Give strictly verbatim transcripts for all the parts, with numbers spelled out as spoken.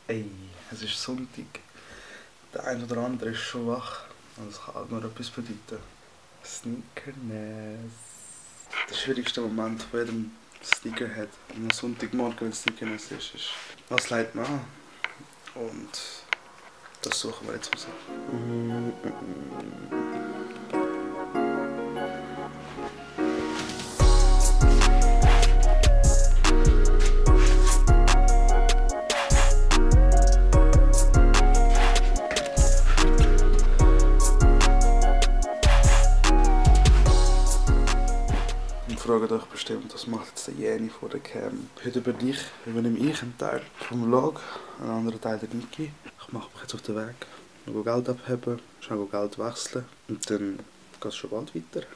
Ey, es ist Sonntag. Der eine oder andere ist schon wach. Und das kann nur etwas bedeuten. Sneakerness. Der schwierigste Moment von jedem Sneakerhead am Sonntagmorgen, wenn es Sneakerness ist, ist, was leitet man an? Und das suchen wir jetzt raus. Fragt euch bestimmt, was macht jetzt der Jenny vor der Cam? Heute über dich übernehme ich einen Teil vom Vlog, einen anderen Teil der Niki. Ich mache mich jetzt auf den Weg, noch Geld abheben, schnell Geld wechseln und dann geht es schon bald weiter.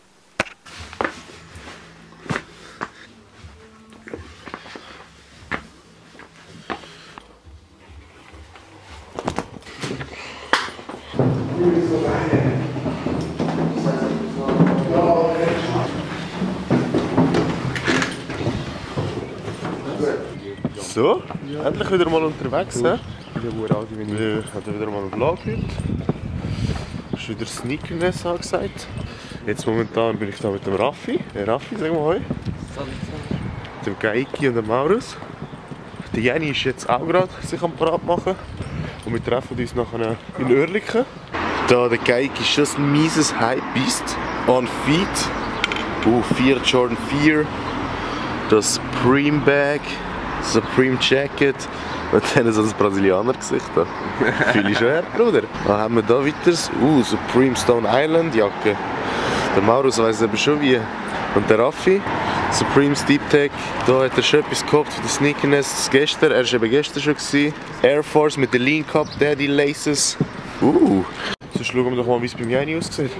So, ja. Endlich wieder mal unterwegs. He? Wir haben wieder mal einen Vlog heute. Es ist wieder Sneakerness angesagt. Jetzt momentan bin ich da mit dem Raffi. Hey Raffi, sag mal hoi. Mit dem Gaiki und dem Maurus. Der Jenny ist jetzt auch gerade sich am Parat machen. Und wir treffen uns nachher in Oerlikon. Da der Gaiki ist schon ein mieses Hype-Beast. On feet. Uh, vier Jordan vier. Das Supreme Bag. Supreme Jacket und dann so ein Brasilianer-Gesicht. Fühle ich schon her, Bruder. Dann haben wir da weiter. Uh, Supreme Stone Island Jacke. Der Maurus weiss eben schon wie. Und der Raffi. Supreme Steep Tech. Da hat er schon etwas gekauft für die Sneakerness gestern. Er war eben gestern schon gewesen. Air Force mit den Lean Cup Daddy Laces. Uh. So schauen wir doch mal, wie es beim Jenny aussieht.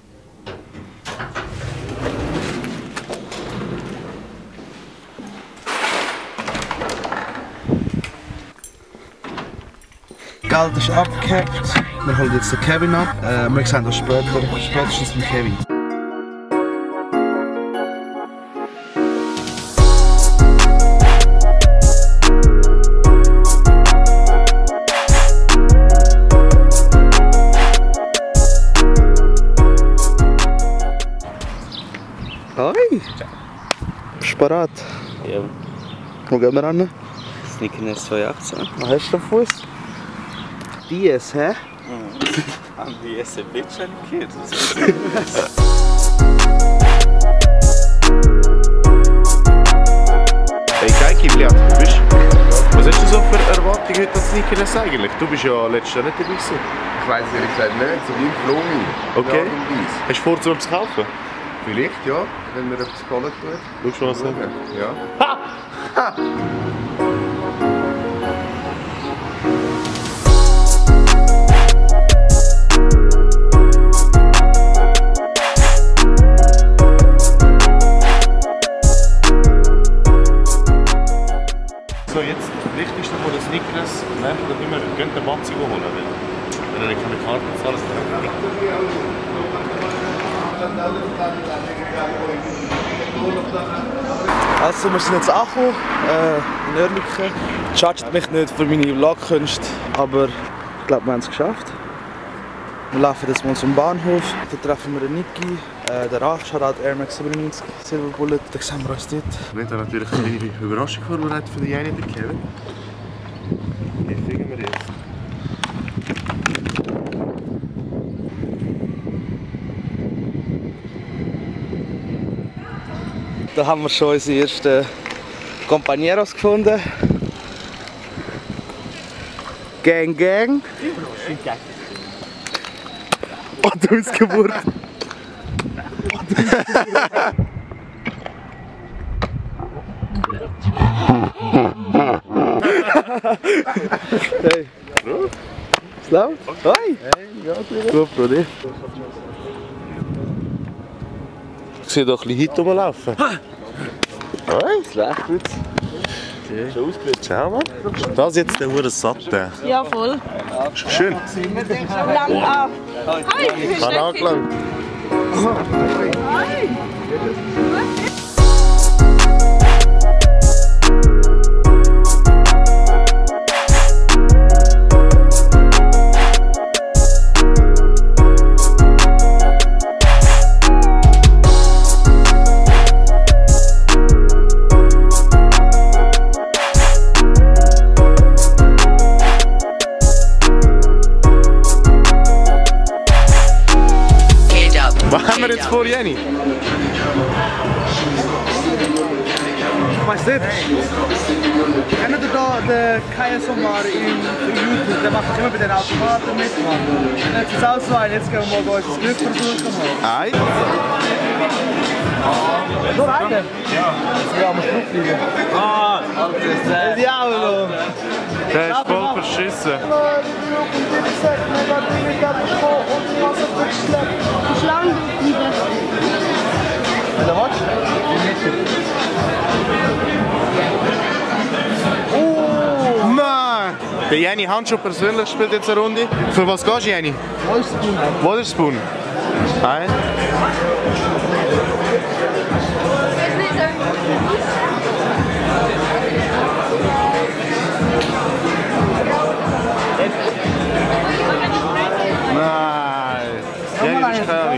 Geld ist abgecapt. Wir holen jetzt den Kevin ab. Äh, wir sehen uns später, spätestens mit Kevin. Hoi! Bist du bereit? Ja. Wo gehen wir ran? Sneakerness zwanzig achtzehn. Was hast du am Fuß? Dies, hä? An die S B schon gehört. Hey Gaiki, Bliat, du bist... Was hast du so für Erwartungen heute an Sneakerness eigentlich? Du bist ja letztes Jahr nicht dabei gewesen. Ich weiss ehrlich gesagt nicht, so wie ein Flomi. Okay. Hast du vor, zu etwas zu kaufen? Vielleicht ja, wenn mir etwas gefallen tut. Schau schon was sagen. Ja. Ha! Ha! So, jetzt das Wichtigste von den Sneakers, merkt ihr immer, ihr könnt den Matzi holen, wenn ihr nicht keine Karte zahlt. Also wir sind jetzt angekommen, äh, in Oerlikon. Judget mich nicht für meine Vlogkunst, aber ich glaube, wir haben es geschafft. Wir laufen jetzt mal zum Bahnhof, da treffen wir den Niki, äh, der Rach, Shoutout Air Max siebenundneunzig Silver Bullet, dann sehen wir uns dort. Wir haben natürlich eine kleine Überraschung vorbereitet für den Jenny und den Kevin. Wie fliegen wir jetzt? Da haben wir schon unsere ersten Compañeros gefunden. Gang Gang. Und Ausgeburt. Hey. Ist laut? Hoi. Hey, ja, gut, Bruder. Ich sehe doch ein bisschen Hit rumlaufen. Hoi. Schlecht gut. Schon ausgelöst. Schau mal. Das ist jetzt der Hure Satte. Ja, voll. Schön. Lang ab. Hi, wie Kann angelangt. Hi. Kaya Somar in YouTube, der macht immer bei den Automaten mit. Und jetzt ist es auch so ein, jetzt gehen wir mal unser Glück versuchen. Ein? Nur eine? Ja. Ja, muss draufbleiben. Ah, das Diavolo! Der ist voll verschissen. Schlangen wieder. Wenn du willst? Oh nein! Der Jenny Handschuh persönlich spielt jetzt eine Runde. Für was gehst du, Jenny? Waterspoon. Waterspoon. Nein. Nein. Jenny, das ist keine Ahnung.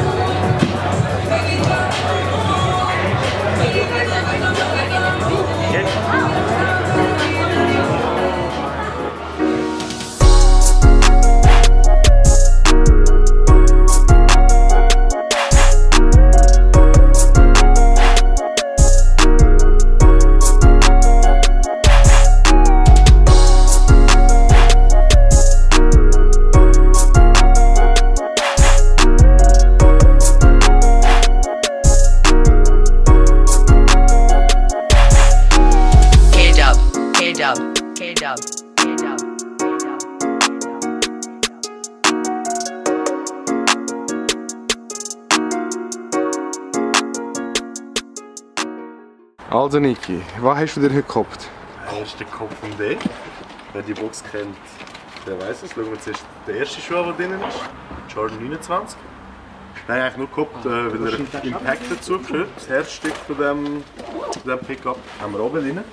Also Niki, was hast du dir heute gekauft? Der erste Kopf von D. Wer die Box kennt, der weiß es. Schauen wir zuerst den ersten Schuh an, der drin ist. Jordan neunundzwanzig. Nein, eigentlich nur gekauft, äh, weil er Impact dazu gehört. Das Herzstück von dem, von dem Pickup haben wir oben drin.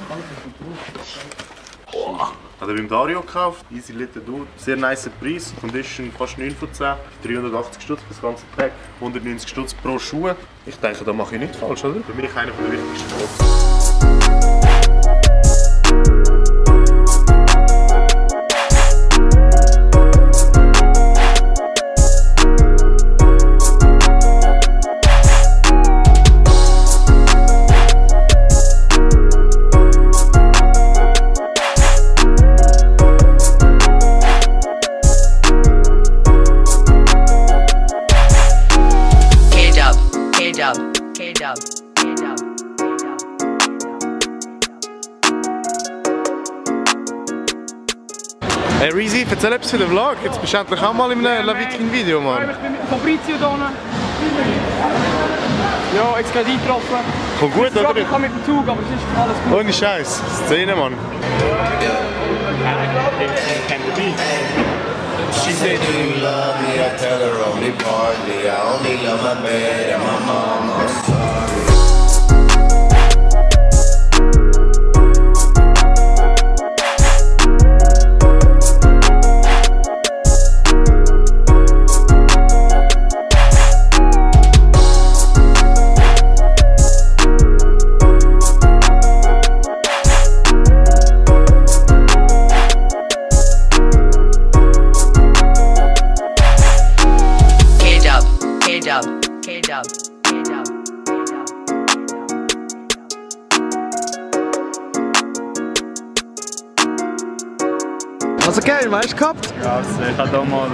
Oh. Hat er beim Dario gekauft. Easy Little Dude. Sehr nice Preis. Condition fast neun von zehn. dreihundertachtzig Stutz für das ganze Pack. hundertneunzig Stutz pro Schuh. Ich denke, da mache ich nicht falsch, oder? Für mich einer der wichtigsten Boxen. Hey Reezy, erzähl etwas für den Vlog. Jetzt bist du endlich auch mal in einem Lavitkin-Video, Mann. Ich bin mit Fabrizio hier. Ja, jetzt gerade eingetroffen. Kommt gut, ich oder? Ich komme mit dem Zug, aber es ist alles gut. Ohne Scheiß. Szene, Mann. She said, do you love me? I tell her only partly. I only love my bed and my mom. I'm sorry. Also geil, weißt du gehabt? Ja, also ich habe hier mal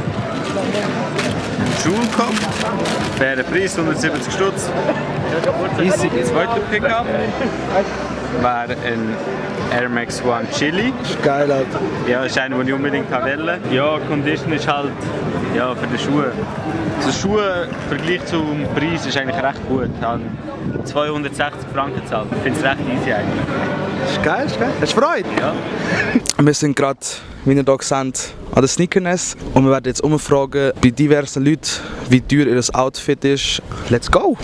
Schuhe gehabt. Fairer Preis, hundertsiebzig Stutz. Easy, zweiter Pickup wäre ein Air Max One Chili. Das ist geil, Alter. Ja, das ist einer, den ich unbedingt wählen. Ja, Condition ist halt ja, für die Schuhe. Also Schuhe im Vergleich zum Preis ist eigentlich recht gut. Ich habe zweihundertsechzig Franken gezahlt. Ich finde es recht easy eigentlich. Das ist geil, das ist geil. Hast du Freude? Ja. Wir sind gerade, wie ihr hier seht, an der Sneakerness und wir werden jetzt umfragen bei diversen Leuten, wie teuer ihr Outfit ist. Let's go!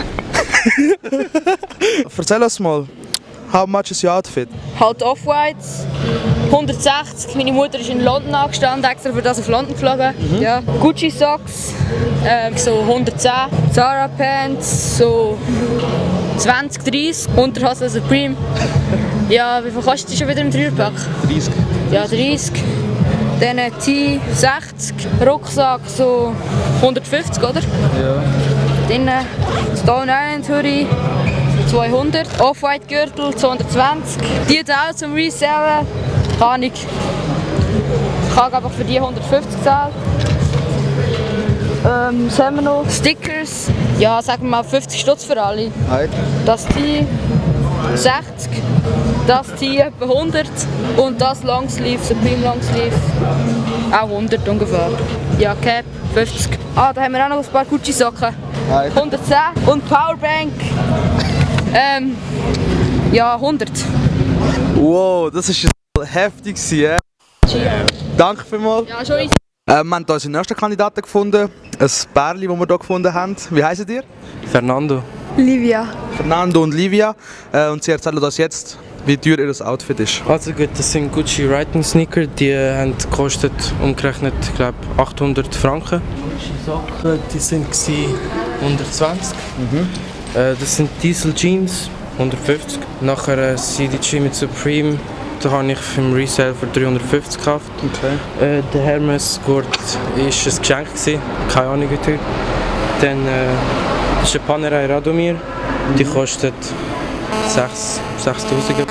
Erzähl uns mal, how much is your outfit? Halt Off-Whites, hundertsechzig. Meine Mutter ist in London angestanden, extra für das auf London geflogen. Mhm. Ja. Gucci Socks, äh, so hundertzehn. Zara Pants, so zwanzig, dreißig. Unterhose Supreme. Ja, wie viel kostet die schon wieder im Dreierpack? dreißig. Ja, dreißig. Dann Tee sechzig. Rucksack so hundertfünfzig, oder? Ja. Dann Stone Island Hoodie zweihundert. Off-White Gürtel zweihundertzwanzig. Die da auch zum Resellen. Kann ich. Ich habe aber für die hundertfünfzig gezahlt. Ähm, was haben wir noch? Stickers. Ja, sagen wir mal fünfzig Stutz für alle. Das Tee sechzig. Das Tee etwa hundert. Und das Longsleeve, Supreme Longsleeve, auch hundert ungefähr. Ja, Cap fünfzig. Ah, da haben wir auch noch ein paar Gucci-Socken. hundertzehn. Und Powerbank. Ähm, ja, hundert. Wow, das ist heftig. Ja. Danke vielmals. Ja, schon easy. Äh, wir haben hier unseren nächsten Kandidaten gefunden. Ein Pärchen, das wir hier gefunden haben. Wie heißt ihr? Fernando. Livia. Fernando und Livia. Äh, und sie erzählen uns jetzt, wie teuer ihr Outfit ist. Also gut, das sind Gucci Riding Sneaker, die haben gekostet umgerechnet, ich glaube, achthundert Franken. Gucci Socken, die sind hundertzwanzig. Mhm. Äh, das sind Diesel Jeans, hundertfünfzig. Nachher äh, C D G mit Supreme, da habe ich im Resale für dreihundertfünfzig gekauft. Okay. Äh, der Hermes Gurt war ein Geschenk, gewesen. Keine Ahnung wie teuer. Dann äh, das ist eine Panerai Radomir, die kostet sechstausend.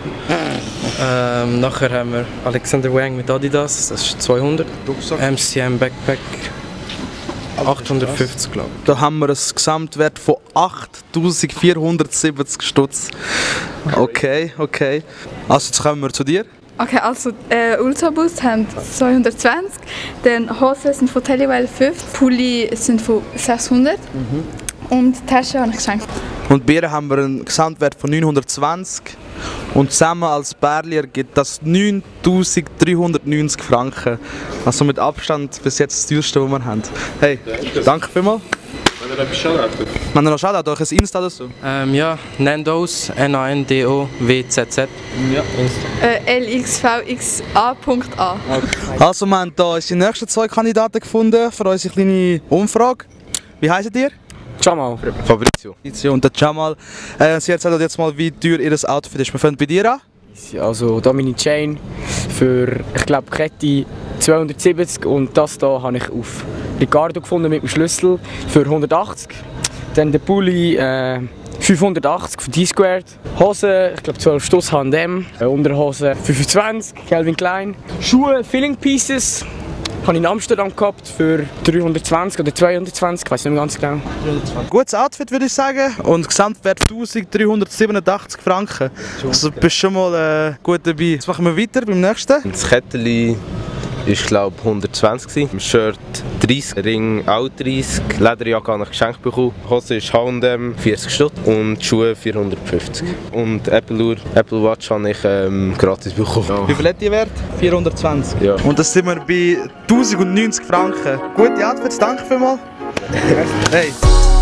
Ähm, nachher haben wir Alexander Wang mit Adidas, das ist zweihundert. M C M Backpack achthundertfünfzig, glaube ich. Da haben wir einen Gesamtwert von achttausendvierhundertsiebzig Stutz. Okay, okay. Also jetzt kommen wir zu dir. Okay, also äh, Ultraboost haben zweihundertzwanzig, dann Hosen sind von Tellywell fünfzig, Pulli sind von sechshundert mhm. und Taschen habe ich geschenkt. Und Bier haben wir einen Gesamtwert von neunhundertzwanzig und zusammen als Pärchen ergibt das neuntausenddreihundertneunzig Franken. Also mit Abstand bis jetzt das teuerste, was wir haben. Hey, danke vielmals. Wenn ihr etwas Shoutout? Wenn ihr noch Shoutout, euch ein Insta oder so? Ähm, ja, Nandos, N A N D O W Z Z. Ja. Äh, L X V X A Punkt A. Okay. Also wir haben hier unsere nächsten zwei Kandidaten gefunden für unsere kleine Umfrage. Wie heisst ihr? Jamal. Fabrizio. Und der Jamal. Äh, sie erzählen jetzt mal, wie teuer ihr Outfit ist. Wir fangen bei dir an. Also da meine Chain für, ich glaube, Kette zweihundertsiebzig und das hier habe ich auf Ricardo gefunden mit dem Schlüssel für hundertachtzig. Dann der Pulli äh, fünfhundertachtzig von D-Squared. Hose, ich glaube zwölf Stutz H und M. Äh, Unterhose fünfundzwanzig, Calvin Klein. Schuhe, Filling Pieces. Habe ich in Amsterdam gehabt für dreihundertzwanzig oder zweihundertzwanzig, ich weiß nicht mehr ganz genau. Gutes Outfit würde ich sagen und Gesamtwert eintausenddreihundertsiebenundachtzig Franken. Also bist schon mal äh, gut dabei. Jetzt machen wir weiter beim nächsten. Das Kettchen war glaube ich hundertzwanzig, im Shirt dreißig, Ring auch dreißig, Lederjacke habe ich geschenkt bekommen, Hose ist H und M vierzig Stutz und Schuhe vierhundertfünfzig. Und Apple Uhr, Apple Watch habe ich ähm, gratis bekommen. Ja. Wie viel hat die Wert? vierhundertzwanzig. Ja. Und das sind wir bei tausendneunzig Franken. Gute Outfits, danke vielmals. Hey.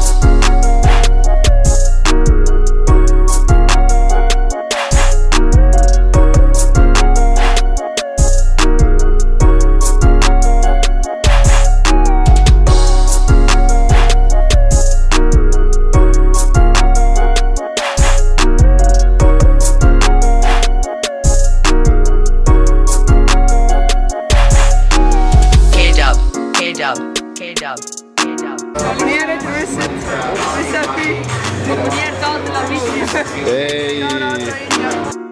Abonnieren, wissen, wissen viel. Abonniert, Daten, Hey!